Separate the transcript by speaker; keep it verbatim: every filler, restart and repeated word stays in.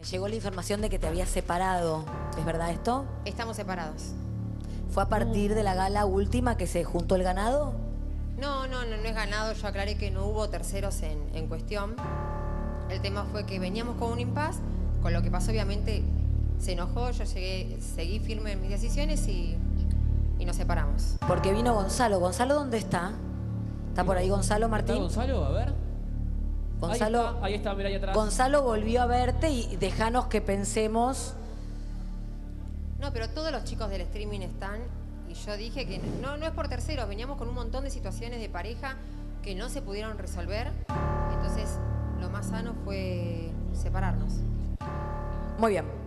Speaker 1: Llegó la información de que te habías separado. ¿Es verdad esto?
Speaker 2: Estamos separados.
Speaker 1: ¿Fue a partir de la gala última que se juntó el ganado?
Speaker 2: No, no, no, no es ganado. Yo aclaré que no hubo terceros en, en cuestión. El tema fue que veníamos con un impas, con lo que pasó obviamente se enojó, yo llegué, seguí firme en mis decisiones y, y nos separamos.
Speaker 1: Porque vino Gonzalo. ¿Gonzalo dónde está? ¿Está por ahí Gonzalo, Martín?
Speaker 3: ¿Está Gonzalo? A ver.
Speaker 1: Gonzalo,
Speaker 3: ahí está, ahí está, mirá ahí atrás.
Speaker 1: Gonzalo volvió a verte y dejanos que pensemos.
Speaker 2: No, pero todos los chicos del streaming están y yo dije que no, no es por terceros, veníamos con un montón de situaciones de pareja que no se pudieron resolver, entonces lo más sano fue separarnos.
Speaker 1: Muy bien.